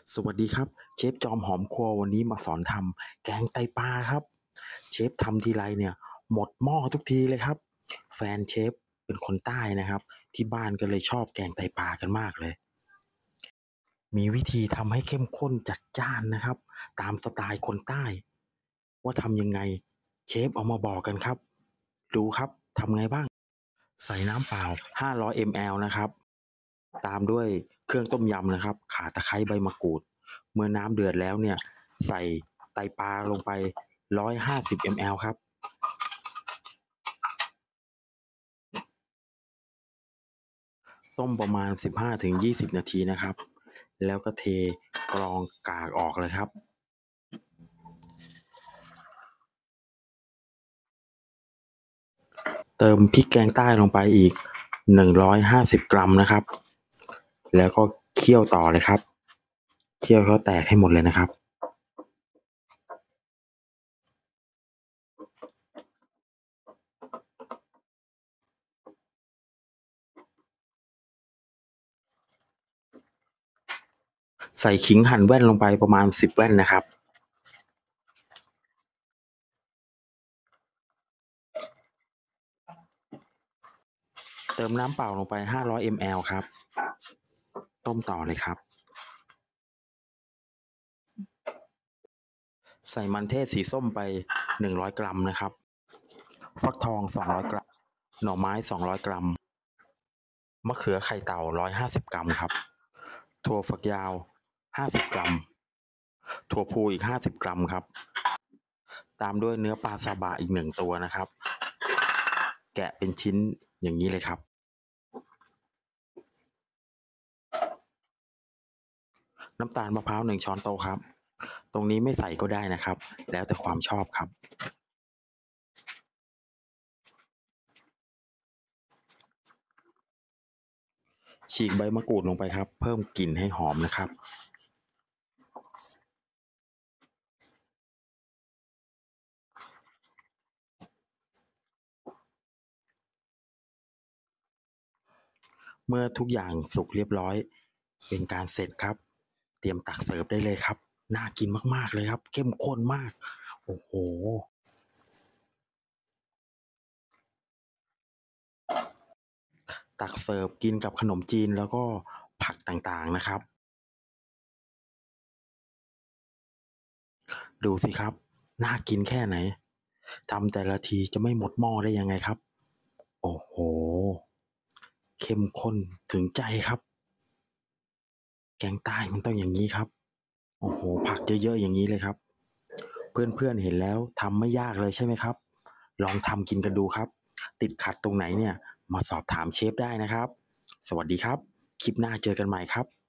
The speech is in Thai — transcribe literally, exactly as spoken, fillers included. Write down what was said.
สวัสดีครับเชฟจอมหอมครัววันนี้มาสอนทำแกงไตปลาครับเชฟทำทีไรเนี่ยหมดหม้อทุกทีเลยครับแฟนเชฟเป็นคนใต้นะครับที่บ้านก็เลยชอบแกงไตปลากันมากเลยมีวิธีทำให้เข้มข้นจัดจ้านนะครับตามสไตล์คนใต้ว่าทำยังไงเชฟเอามาบอกกันครับดูครับทำไงบ้างใส่น้ำเปล่าห้าร้อย มล นะครับ ตามด้วยเครื่องต้มยำนะครับข่าตะไคร้ใบมะกรูดเมื่อน้ำเดือดแล้วเนี่ยใส่ไตปลาลงไปหนึ่งร้อยห้าสิบ มล ครับต้มประมาณสิบห้าถึงยี่สิบนาทีนะครับแล้วก็เทกรองกากออกเลยครับเติมพริกแกงใต้ลงไปอีกหนึ่งร้อยห้าสิบกรัมนะครับแล้วก็เคี่ยวต่อเลยครับเคี่ยวเขาแตกให้หมดเลยนะครับ ใส่ขิงหั่นแว่นลงไปประมาณสิบแว่นนะครับเติมน้ำเปล่าลงไปห้าร้อย มล ครับต้มต่อเลยครับใส่มันเทศสีส้มไปหนึ่งร้อยกรัมนะครับฟักทองสองร้อยกรัมหน่อไม้สองร้อยกรัมมะเขือไข่เต่าหนึ่งร้อยห้าสิบกรัมครับถั่วฝักยาวห้าสิบกรัมถั่วพูอีกห้าสิบกรัมครับตามด้วยเนื้อปลาซาบะอีกหนึ่งตัวนะครับแกะเป็นชิ้นอย่างนี้เลยครับน้ำตาลมะพร้าวหนึ่งช้อนโต๊ะครับตรงนี้ไม่ใส่ก็ได้นะครับแล้วแต่ความชอบครับฉีกใบมะกรูดลงไปครับเพิ่มกลิ่นให้หอมนะครับเมื่อทุกอย่างสุกเรียบร้อยเป็นการเสร็จครับเตรียมตักเสิร์ฟได้เลยครับน่ากินมากๆเลยครับเข้มข้นมากโอ้โหตักเสิร์ฟกินกับขนมจีนแล้วก็ผักต่างๆนะครับดูสิครับน่ากินแค่ไหนทำแต่ละทีจะไม่หมดหม้อได้ยังไงครับโอ้โหเข้มข้นถึงใจครับแกงใต้มันต้องอย่างนี้ครับโอ้โหผักเยอะๆอย่างนี้เลยครับเพื่อนๆเห็นแล้วทำไม่ยากเลยใช่ไหมครับลองทำกินกันดูครับติดขัดตรงไหนเนี่ยมาสอบถามเชฟได้นะครับสวัสดีครับคลิปหน้าเจอกันใหม่ครับ